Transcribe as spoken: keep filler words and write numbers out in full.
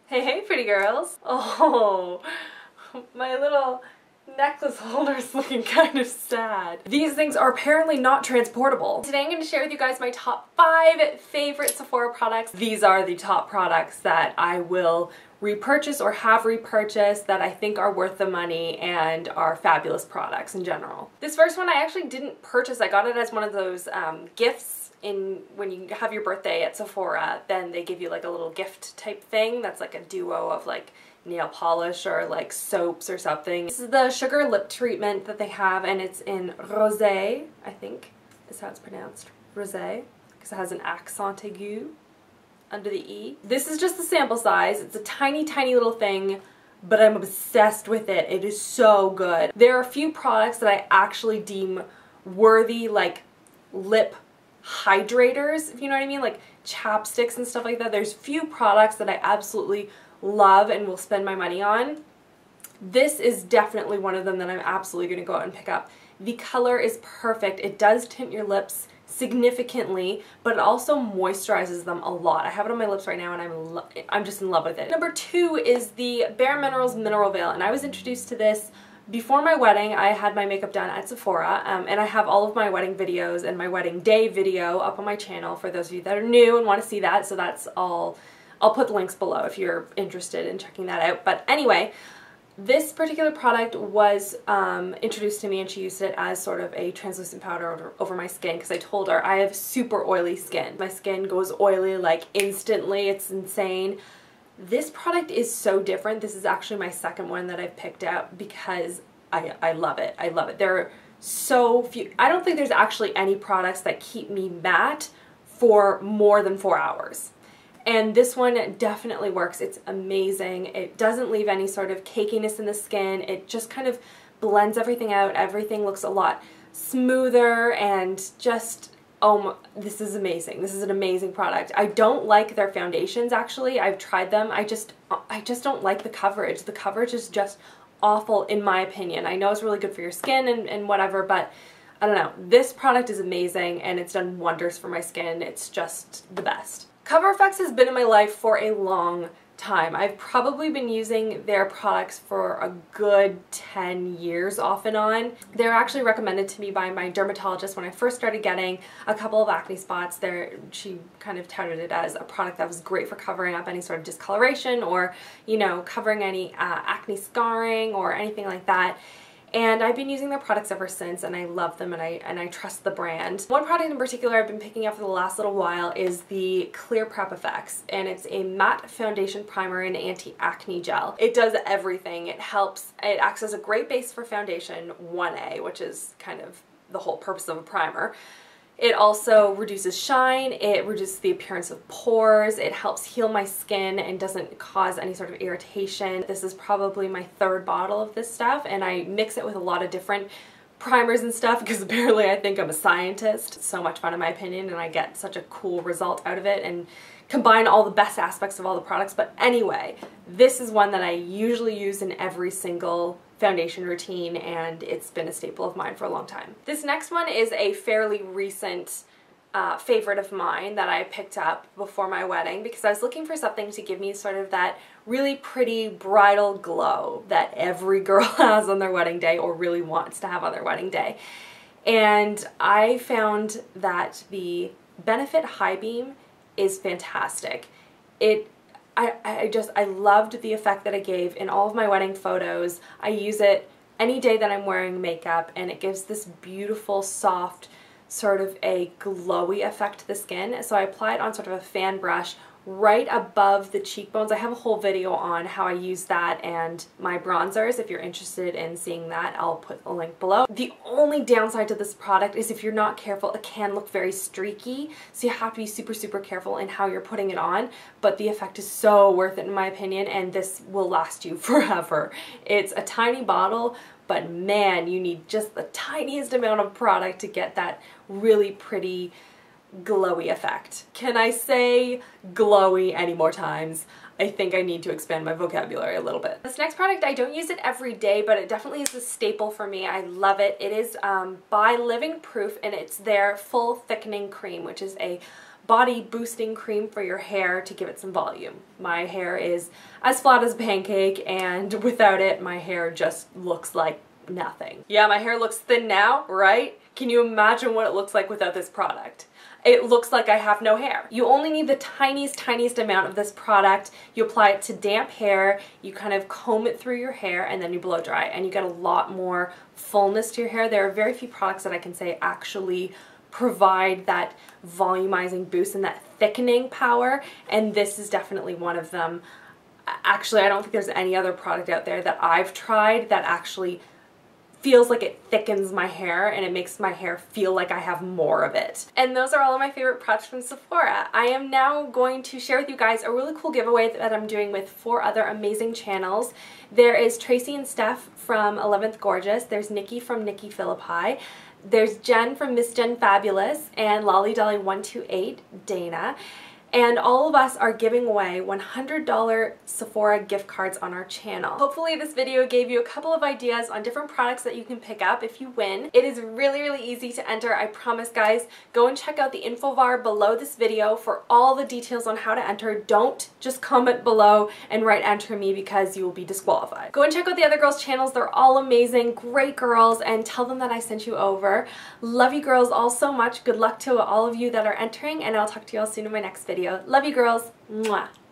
Hey, hey, pretty girls. Oh, my little necklace holder is looking kind of sad. These things are apparently not transportable. Today I'm going to share with you guys my top five favorite Sephora products. These are the top products that I will repurchase or have repurchased that I think are worth the money and are fabulous products in general. This first one I actually didn't purchase. I got it as one of those um, gifts in when you have your birthday at Sephora. Then they give you like a little gift type thing that's like a duo of like nail polish or like soaps or something. This is the sugar lip treatment that they have, and it's in rosé, I think is how it's pronounced. Rosé, because it has an accent aigu under the E. This is just the sample size. It's a tiny, tiny little thing, but I'm obsessed with it. It is so good. There are a few products that I actually deem worthy, like lip hydrators, if you know what I mean, like chapsticks and stuff like that. There's few products that I absolutely love and will spend my money on. This is definitely one of them that I'm absolutely going to go out and pick up. The color is perfect. It does tint your lips significantly, but it also moisturizes them a lot. I have it on my lips right now and I'm lo I'm just in love with it. Number two is the Bare Minerals Mineral Veil, and I was introduced to this before my wedding. I had my makeup done at Sephora, um, and I have all of my wedding videos and my wedding day video up on my channel for those of you that are new and want to see that, so that's all. I'll put the links below if you're interested in checking that out. But anyway, this particular product was um, introduced to me, and she used it as sort of a translucent powder over, over my skin, because I told her I have super oily skin. My skin goes oily like instantly. It's insane. This product is so different. This is actually my second one that I've picked out because I, I love it. I love it. There are so few. I don't think there's actually any products that keep me matte for more than four hours. And this one definitely works. It's amazing. It doesn't leave any sort of cakiness in the skin. It just kind of blends everything out. Everything looks a lot smoother and just, oh, this is amazing. This is an amazing product. I don't like their foundations, actually. I've tried them. I just, I just don't like the coverage. The coverage is just awful in my opinion. I know it's really good for your skin and, and whatever, but I don't know. This product is amazing and it's done wonders for my skin. It's just the best. Cover F X has been in my life for a long time. I've probably been using their products for a good ten years off and on. They're actually recommended to me by my dermatologist when I first started getting a couple of acne spots. There, she kind of touted it as a product that was great for covering up any sort of discoloration or, you know, covering any uh, acne scarring or anything like that. And I've been using their products ever since, and I love them, and I and I trust the brand. One product in particular I've been picking up for the last little while is the Clear Prep Effects, and it's a matte foundation primer and anti-acne gel. It does everything. It helps, it acts as a great base for foundation one A, which is kind of the whole purpose of a primer. It also reduces shine, it reduces the appearance of pores, it helps heal my skin and doesn't cause any sort of irritation. This is probably my third bottle of this stuff, and I mix it with a lot of different primers and stuff because apparently I think I'm a scientist. It's so much fun in my opinion, and I get such a cool result out of it and combine all the best aspects of all the products. But anyway, this is one that I usually use in every single foundation routine, and it's been a staple of mine for a long time. This next one is a fairly recent uh, favorite of mine that I picked up before my wedding because I was looking for something to give me sort of that really pretty bridal glow that every girl has on their wedding day or really wants to have on their wedding day. And I found that the Benefit High Beam is fantastic. It I, I just, I loved the effect that it gave in all of my wedding photos. I use it any day that I'm wearing makeup, and it gives this beautiful, soft, sort of a glowy effect to the skin. So I apply it on sort of a fan brush right above the cheekbones. I have a whole video on how I use that and my bronzers. If you're interested in seeing that, I'll put a link below. The only downside to this product is if you're not careful, it can look very streaky, so you have to be super, super careful in how you're putting it on, but the effect is so worth it in my opinion, and this will last you forever. It's a tiny bottle, but man, you need just the tiniest amount of product to get that really pretty glowy effect. Can I say glowy any more times? I think I need to expand my vocabulary a little bit. This next product, I don't use it every day, but it definitely is a staple for me. I love it. It is um, by Living Proof, and it's their Full Thickening Cream, which is a body boosting cream for your hair to give it some volume. My hair is as flat as a pancake, and without it my hair just looks like nothing. Yeah, my hair looks thin now, right? Can you imagine what it looks like without this product? It looks like I have no hair. You only need the tiniest, tiniest amount of this product. You apply it to damp hair, you kind of comb it through your hair, and then you blow dry, and you get a lot more fullness to your hair. There are very few products that I can say actually provide that volumizing boost and that thickening power, and this is definitely one of them. Actually, I don't think there's any other product out there that I've tried that actually feels like it thickens my hair and it makes my hair feel like I have more of it. And those are all of my favorite products from Sephora. I am now going to share with you guys a really cool giveaway that I'm doing with four other amazing channels. There is Tracy and Steph from eleventh Gorgeous, there's Nikki from Nikki Philippi, there's Jen from Miss Jen Fabulous, and Lolly Dolly one two eight, Dana. And all of us are giving away one hundred dollar Sephora gift cards on our channel. Hopefully this video gave you a couple of ideas on different products that you can pick up if you win. It is really, really easy to enter, I promise guys. Go and check out the info bar below this video for all the details on how to enter. Don't just comment below and write enter me because you will be disqualified. Go and check out the other girls' channels. They're all amazing, great girls, and tell them that I sent you over. Love you girls all so much. Good luck to all of you that are entering, and I'll talk to you all soon in my next video. Love you girls. Mwah.